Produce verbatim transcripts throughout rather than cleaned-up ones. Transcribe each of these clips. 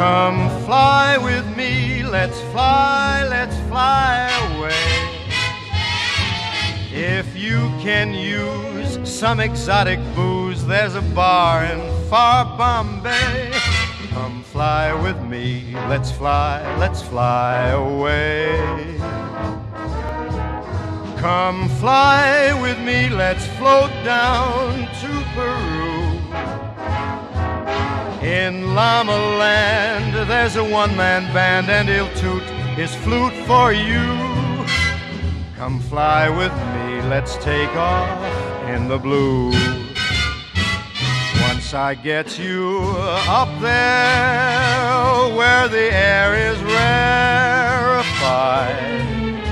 Come fly with me, let's fly, let's fly away. If you can use some exotic booze, there's a bar in far Bombay. Come fly with me, let's fly, let's fly away. Come fly with me, let's float down to Peru. In Llama Land, there's a one-man band, and he'll toot his flute for you. Come fly with me, let's take off in the blue. Once I get you up there where the air is rarefied,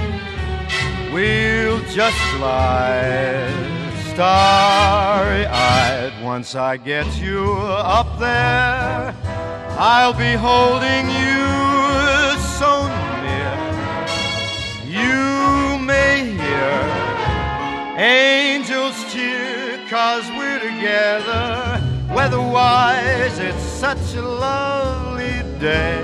we'll just glide starry-eyed. Once I get you up there, I'll be holding you so near. You may hear angels cheer, 'cause we're together. Weather-wise, it's such a lovely day.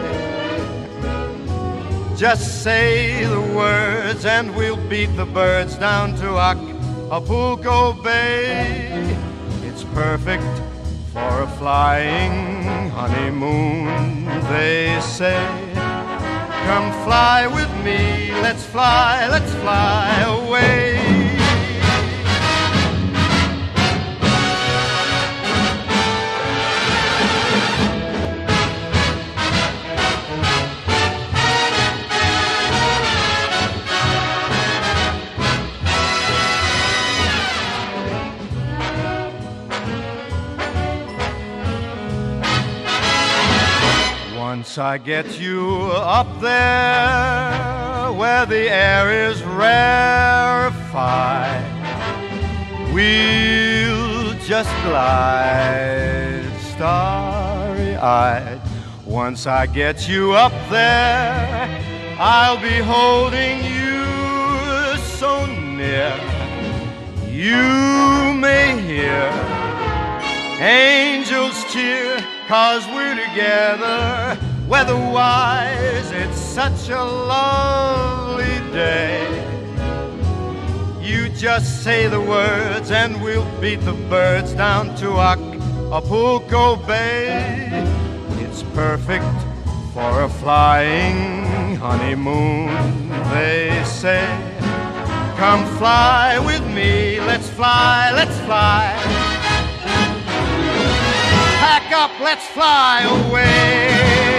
Just say the words and we'll beat the birds down to Acapulco Bay. It's perfect for a flying honeymoon, they say. Come fly with me, let's fly, let's fly away. Once I get you up there where the air is rarefied, we'll just glide starry-eyed. Once I get you up there, I'll be holding you so near. You may hear angels cheer, 'cause we're together. Weather-wise, it's such a lovely day. You just say the words and we'll beat the birds down to Acapulco Bay. It's perfect for a flying honeymoon, they say. Come fly with me, let's fly, let's fly. Pack up, let's fly away.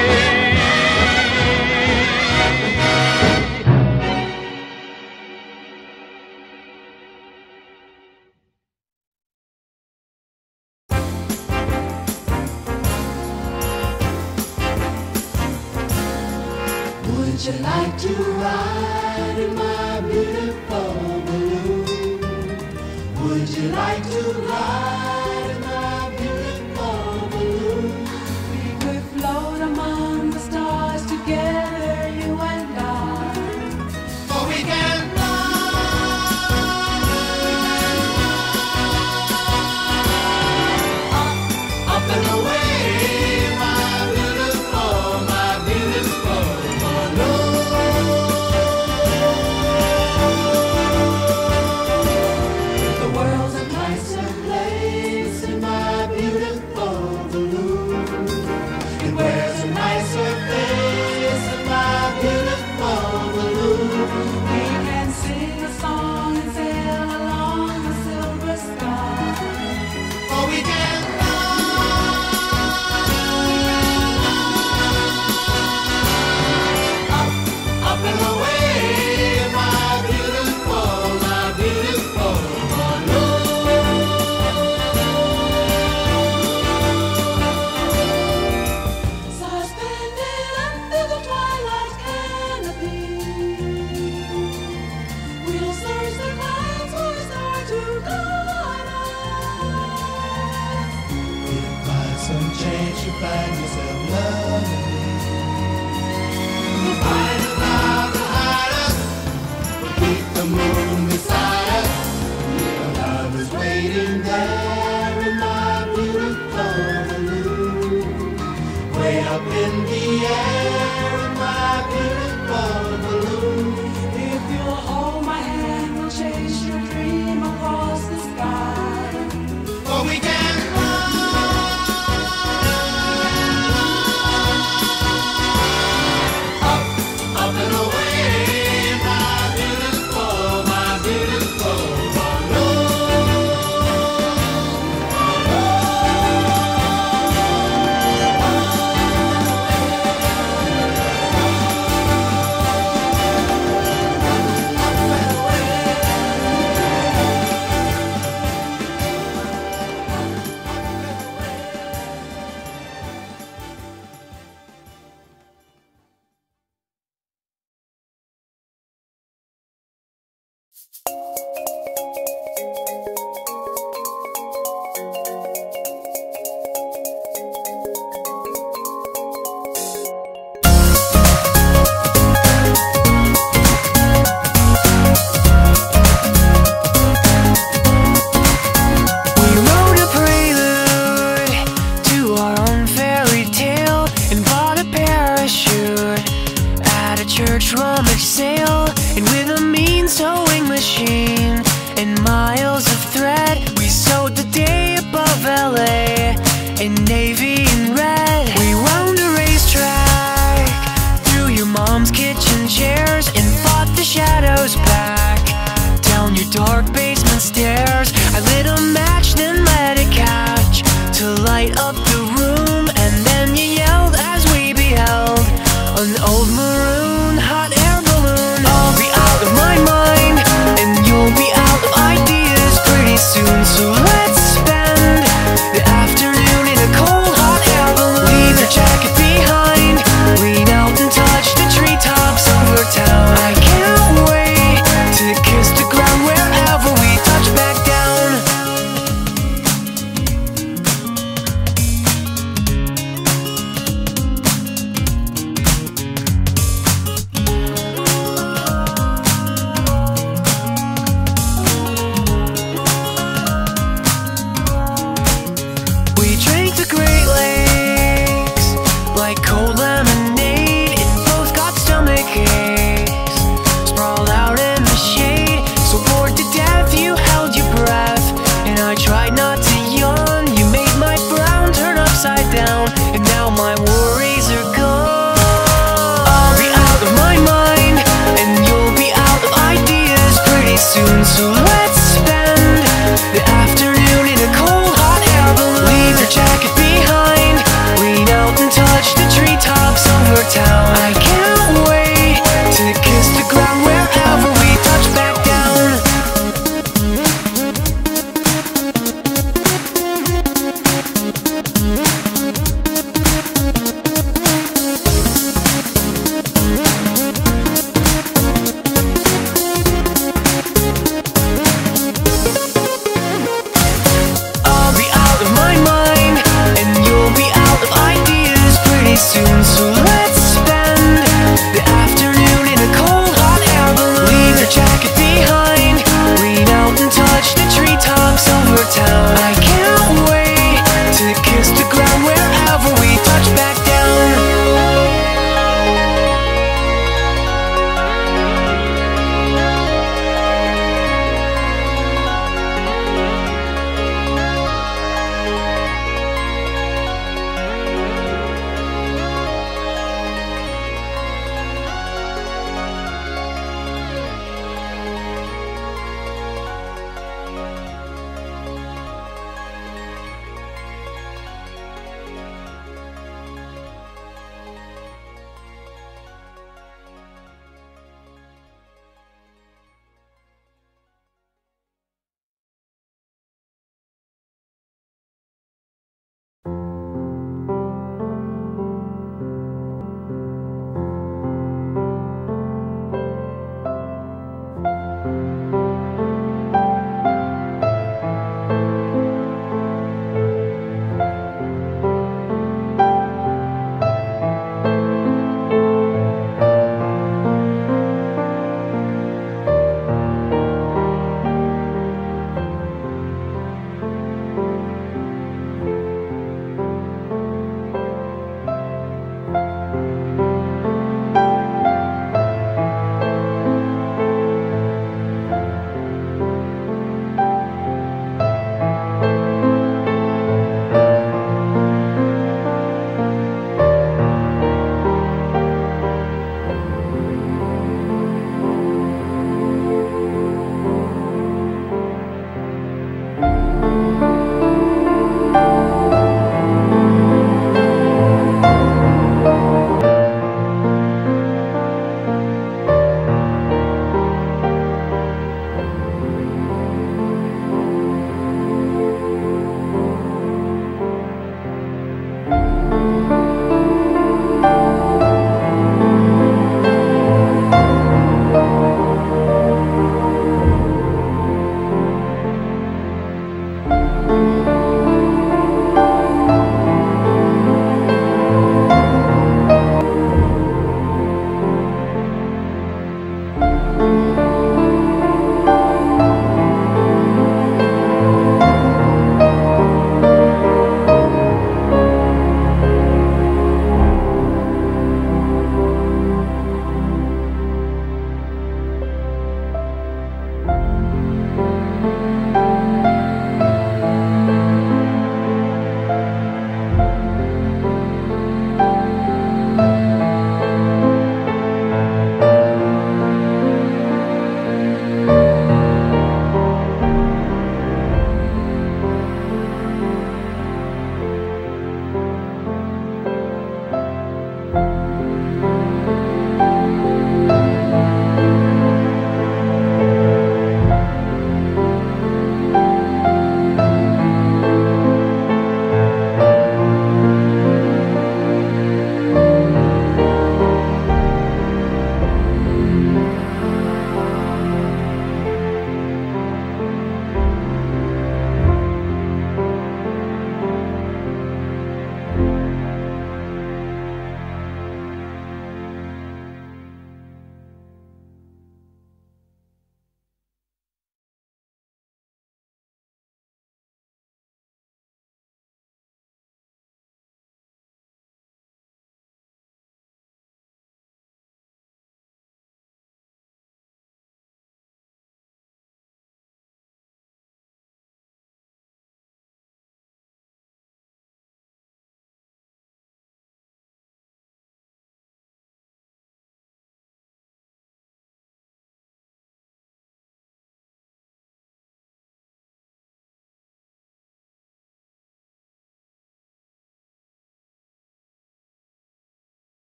Would you like to ride in my beautiful balloon? Would you like to ride in my beautiful balloon? We could float among the stars together, you and I. For we can fly up, up and away, my beautiful, my beautiful balloon. The world's a nicer place in my beautiful balloon. It wears a nicer face in my beautiful balloon. We can sing a song and sail along the silver sky. For we can fly up, up and away, my beautiful, my beautiful balloon. Suspended under the twilight canopy, we'll search the clouds for a star to guide us. If by some chance you find yourself loving me, we'll find a cloud to hide us. We'll keep the moon beside us. Your love is waiting there in my beautiful balloon. Way up in the basement stairs.